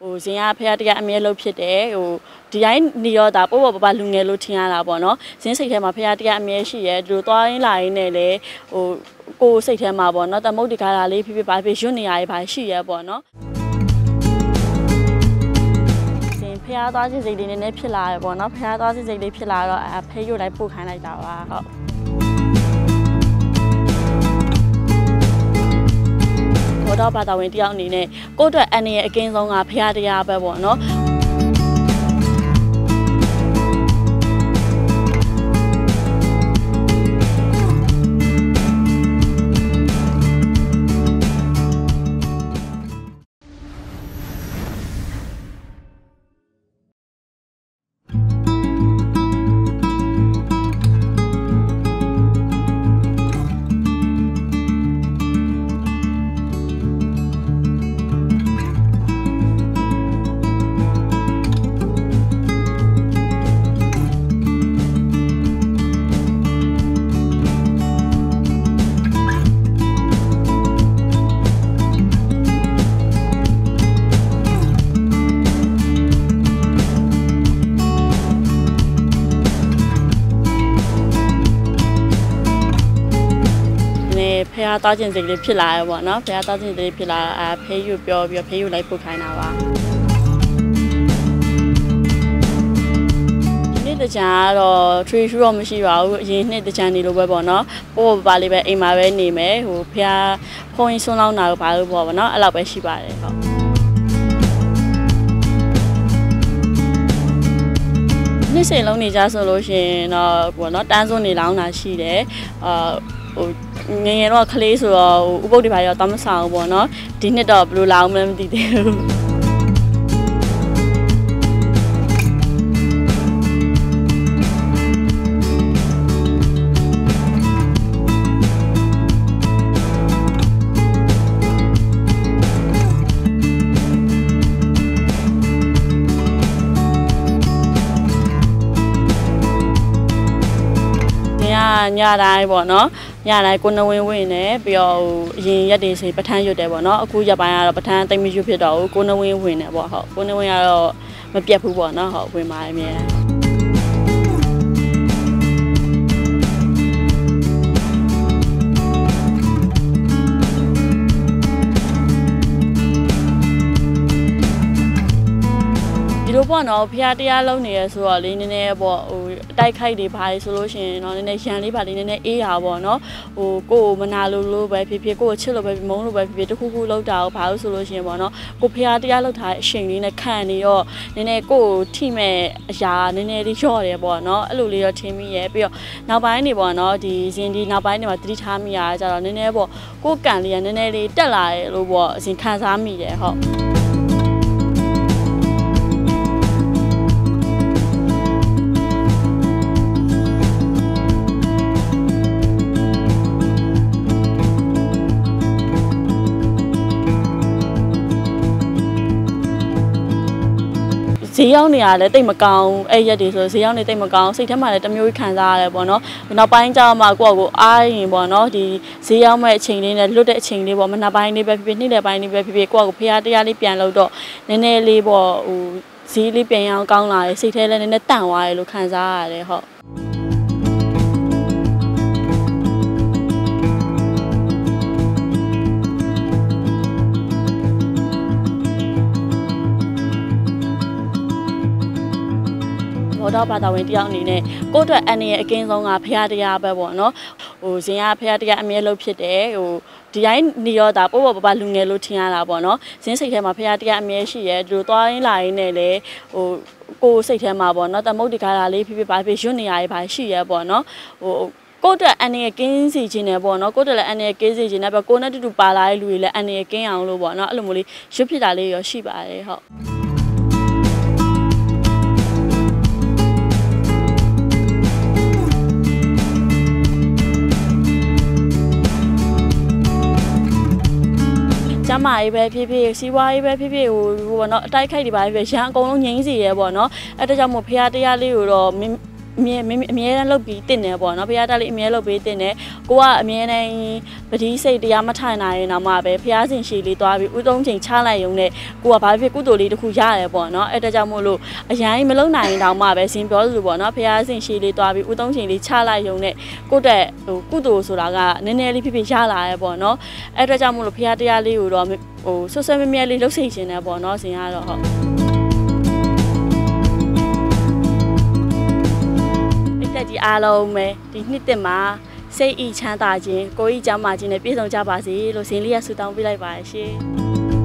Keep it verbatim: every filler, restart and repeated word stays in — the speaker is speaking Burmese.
ဟိုဇင်ကဖះတရားအမြဲလုပ်ဖြစ်တယ်ဟိုဒီတိုင်းနေရောဒါပို့ပေါ်ပပလူငယ်လို့ထင်ရတာပေါ့နော်ဇင်းစိတ်ထဲမှာဖះတရားအမြဲရှိရဲဒီလိုသွားရင်းလာရင်းနဲ့လေဟိုကိုစိတ်ထဲမှာပေါ့နော်တမုတ်ဒီကားလာလေးဖြစ်ဖြစ်ပါဖြစ်ရွတ်နေရရေးပါရှိရဲပေါ့နော်ဇင်ဖះသွားခြင်းစိတ်လေးနည်းနည်းဖြစ်လာရပေါ့နော်ဖះသွားခြင်းစိတ်လေးဖြစ်လာတော့အဖေးရွတ်လိုက်ပို့ခိုင်းလိုက်တာပါဟုတ်ဘောတော့ဘာသာဝင်တယောက်အနေနဲ့ကိုယ့်အတွက်အန်ရဲ့အကင်းဆုံးကဖះတရားပဲပေါ့နော်ဖះသားခြင်းစိတ်လေးဖြစ်လာရပေါ့နော်ဖះသားခြင်းစိတ်လေးဖြစ်လာအဖေးယူပြောပြီးဖေးယူလိုက်ပို့ခိုင်းတာပါဒီနေ့တကြံကတော့ tree shoe တော့မရှိပါဘူးအရင်နှစ်တကြံနေလို့ပဲပေါ့နော်ပို့ပါလေးပဲအိမ်မှာပဲနေမယ်ဟိုဖះဖုန်းဆွန်းလောင်းတာတော့ဘာလို့ပေါ့ဗောနော်အဲ့လောက်ပဲရှိပါတယ်ဟုတ်နေ့စဉ်လုံးနေကြဆိုလို့ရှိရင်တော့ပေါ့နော်တန်းစွန်းနေလောင်းတာရှိတယ်အာဟိုငငယ်တော့ကလေးဆိုတော့ဥပုပ်တွေပါရောတမဆောင်ပေါ့နော်ဒီနှစ်တော့ဘယ်လိုလာအောင်မလဲမသိသေးဘူးညတိုင်းပေါ့နော်ညတိုင်းကိုနဝင်းဝင်နေပြီးတော့အရင်ရက်တွေဆိုပထန်းရွတ်တယ်ပေါ့နော်အခုရက်ပိုင်းကတော့ပထန်းတိတ်မရွတ်ဖြစ်တော့ဘူးကိုနဝင်းဝင်နေပေါ့ဟုတ်ကိုနဝင်းကတော့မပြတ်ဘူးပေါ့နော်ဟုတ်ဝင်ပါအမြဲဒီလိုပေါ့နော်ဖះတရားလုံးနေရဆိုတော့လေးနည်းနည်းပေါ့ဟိုအတိုက်ခိုက်တွေဘာလို့ဆိုလို့ရှိရင်တော့နည်းနည်းရန်လေးပါလေးနည်းနည်းအေးတာပေါ့နော်ဟိုကိုယ်မနာလို့လို့ပဲဖြစ်ဖြစ်ကိုယ်ချစ်လို့ပဲမုန်းလို့ပဲဖြစ်ဖြစ်တခုခုလောက်တာကိုဘာလို့ဆိုလို့ရှိရင်ပေါ့နော်ကိုဖះတရားလောက်ထားတဲ့အချိန်လေးနဲ့ခံနေတော့နည်းနည်းကိုယ်ထိမဲ့အရာနည်းနည်းလေးလျော့တယ်ပေါ့နော်အဲ့လိုလေးတော့ထင်မိရဲ့ပြီးတော့နောက်ပိုင်းနေပေါ့နော်ဒီဇင်ဒီနောက်ပိုင်းနေမှာတတိထားမိရကြတော့နည်းနည်းပေါ့ကိုယ်ကန်လေးကနည်းနည်းလေးတက်လာတယ်လို့ပေါ့အစဉ်ခံစားမိတယ်ဟုတ်ဈေးရောက်နေရလဲတိတ်မကောင်းအဲ့ရက်တွေဆိုဈေးရောက်နေတိတ်မကောင်းစိတ်ထဲမှာလည်းတမျိုးခံစားရတယ်ပေါ့နော်နောက်ပိုင်းကျမှကိုယ့်ကိုအားရင်ပေါ့နော်ဒီဈေးရောက်မဲ့အချိန်လေးနဲ့လွတ်တဲ့အချိန်လေးပေါ့မနက်ပိုင်းလေးပဲဖြစ်ဖြစ်နေ့လယ်ပိုင်းလေးပဲဖြစ်ဖြစ်ကိုယ့်ကိုဖះတရားလေးပြန်လို့တော့နည်းနည်းလေးပေါ့ဟိုဈေးလေးပြန်ရအောင်ကောင်းလာတယ်စိတ်ထဲလည်းနည်းနည်းတန့်သွားတယ်လို့ခံစားရတယ်ဟုတ်ဘောတော့ဘာသာဝင်တယောက်အနေနဲ့ကိုယ့်အတွက်အန်ရဲ့အကင်းဆုံးကဖះတရားပဲပေါ့နော်ဟိုဇင်ကဖះတရားအမြဲလုပ်ဖြစ်တယ်ဟိုဒီတိုင်းနေရောဒါပို့ပေါ်ပပလူငယ်လို့ထင်ရတာပေါ့နော်ဇင်းစိတ်ထဲမှာဖះတရားအမြဲရှိရဲဒီလိုသွားရင်းလာရင်းနဲ့လေဟိုကိုစိတ်ထဲမှာပေါ့နော်တမုတ်ဒီကားလာလေးဖြစ်ဖြစ်ပါဖြစ်ရွတ်နေရရေးပါရှိရဲပေါ့နော်ဟိုကိုယ့်အတွက်အန်ရဲ့ကင်းစီခြင်းနဲ့ပေါ့နော်ကိုယ့်အတွက်လည်းအန်ရဲ့ကင်းစီခြင်းနဲ့ပဲကိုယ်နဲ့တူတူပါလာတဲ့လူတွေလည်းအန်ရဲ့ကင်းအောင်လို့ပေါ့နော်အဲ့လိုမျိုးလေးရွတ်ဖြစ်တာလေးရောရှိပါတယ်ဟုတ်ကျမရေးပဲဖြစ်ဖြစ်စီးပွားရေးပဲဖြစ်ဖြစ်ဟိုဟိုပေါ့နော်အတိုက်ခိုက်တွေပါပဲရန်အကုန်လုံးငြိမ်းစီရဲပေါ့နော်အဲ့ဒါကြောင့်မို့ဖះတရားလေးကိုတော့အမြဲအမြဲတမ်းလုပ်ပြီးတင်တယ်ပေါ့နော်ဖခင်တက်လေးအမြဲလုပ်ပြီးတင်တယ်ကိုကအမြဲတမ်းပတိစိတ်တရားမထိုင်နိုင်ရင်တော့မှပဲဖခင်စင်ရှိလေးသွားပြီးဥသုံးချိန်ချလိုက်ရုံနဲ့ကိုကဘာဖြစ်ကုသိုလ်လေးတစ်ခုရတယ်ပေါ့နော်အဲ့ဒါကြောင့်မို့လို့အရင်မလုံနိုင်ရင်တော့မှပဲရှင်ပြောလို့ပေါ့နော်ဖခင်စင်ရှိလေးသွားပြီးဥသုံးချိန်လေးချလိုက်ရုံနဲ့ကိုတဲ့ဟိုကုသိုလ်ဆိုတာကနည်းနည်းလေးဖြစ်ဖြစ်ရလာရဲပေါ့နော်အဲ့ဒါကြောင့်မို့လို့ဖခင်တရားလေးကိုတော့ဟိုဆွဆွမြဲမြဲလေးလှုပ်စိတ်ရှင်တယ်ပေါ့နော်ရှင်ကတော့ဟုတ်ဒီအားလုံးပဲဒီနှစ်တက်မှာစိတ်ဤချမ်းသာခြင်းကိုယ်ဤကျမ်းမာခြင်းနဲ့ပြည့်စုံကြပါစေလို့ဇင်းလေးရဆုတောင်းပေးလိုက်ပါရှင်